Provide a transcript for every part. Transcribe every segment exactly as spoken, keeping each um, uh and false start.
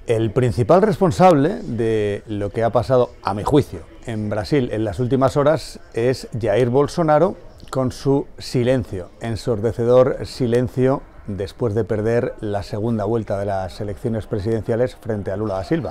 El principal responsable de lo que ha pasado, a mi juicio, en Brasil en las últimas horas es Jair Bolsonaro, con su silencio, ensordecedor silencio después de perder la segunda vuelta de las elecciones presidenciales frente a Lula da Silva.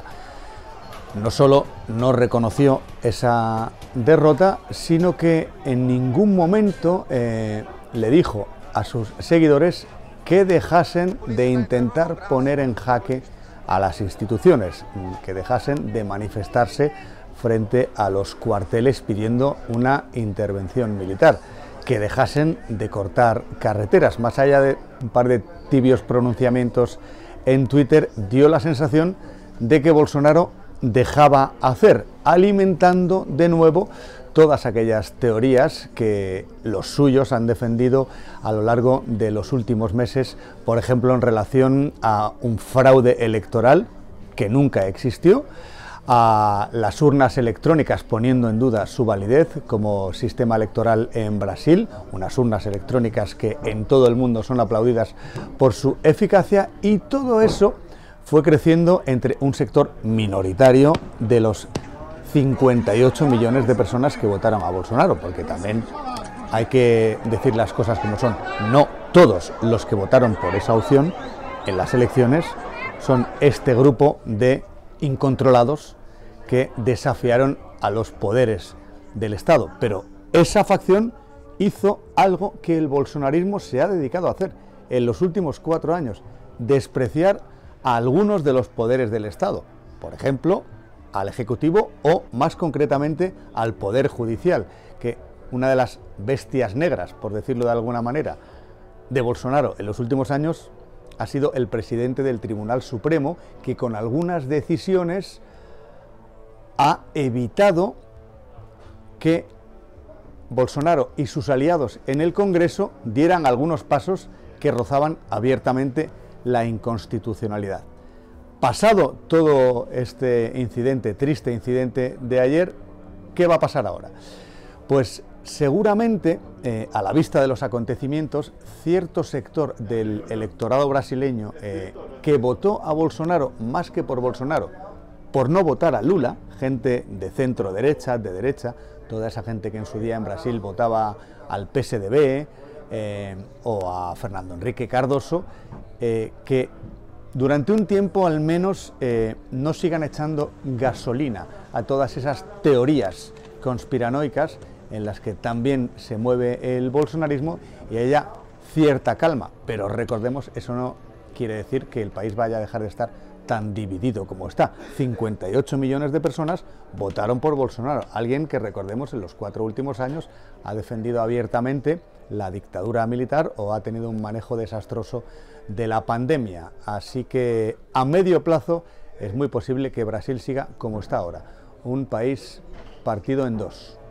No solo no reconoció esa derrota, sino que en ningún momento eh, le dijo a sus seguidores que dejasen de intentar poner en jaque a las instituciones, que dejasen de manifestarse frente a los cuarteles pidiendo una intervención militar, que dejasen de cortar carreteras. Más allá de un par de tibios pronunciamientos en Twitter, dio la sensación de que Bolsonaro dejaba hacer, alimentando de nuevo todas aquellas teorías que los suyos han defendido a lo largo de los últimos meses, por ejemplo, en relación a un fraude electoral que nunca existió, a las urnas electrónicas poniendo en duda su validez como sistema electoral en Brasil, unas urnas electrónicas que en todo el mundo son aplaudidas por su eficacia, y todo eso fue creciendo entre un sector minoritario de los cincuenta y ocho millones de personas que votaron a Bolsonaro, porque también hay que decir las cosas como son. No todos los que votaron por esa opción en las elecciones son este grupo de incontrolados que desafiaron a los poderes del Estado, pero esa facción hizo algo que el bolsonarismo se ha dedicado a hacer en los últimos cuatro años, despreciar a algunos de los poderes del Estado, por ejemplo, al Ejecutivo o, más concretamente, al Poder Judicial, que una de las bestias negras, por decirlo de alguna manera, de Bolsonaro en los últimos años ha sido el presidente del Tribunal Supremo, que con algunas decisiones ha evitado que Bolsonaro y sus aliados en el Congreso dieran algunos pasos que rozaban abiertamente la inconstitucionalidad. Pasado todo este incidente, triste incidente de ayer, ¿qué va a pasar ahora? Pues seguramente, eh, a la vista de los acontecimientos, cierto sector del electorado brasileño eh, que votó a Bolsonaro más que por Bolsonaro, por no votar a Lula, gente de centro derecha, de derecha, toda esa gente que en su día en Brasil votaba al P S D B eh, o a Fernando Henrique Cardoso, eh, que durante un tiempo al menos eh, no sigan echando gasolina a todas esas teorías conspiranoicas en las que también se mueve el bolsonarismo, y haya cierta calma. Pero recordemos, eso no quiere decir que el país vaya a dejar de estar tan dividido como está. cincuenta y ocho millones de personas votaron por Bolsonaro, alguien que, recordemos, en los cuatro últimos años ha defendido abiertamente la dictadura militar o ha tenido un manejo desastroso de la pandemia. Así que a medio plazo es muy posible que Brasil siga como está ahora, un país partido en dos.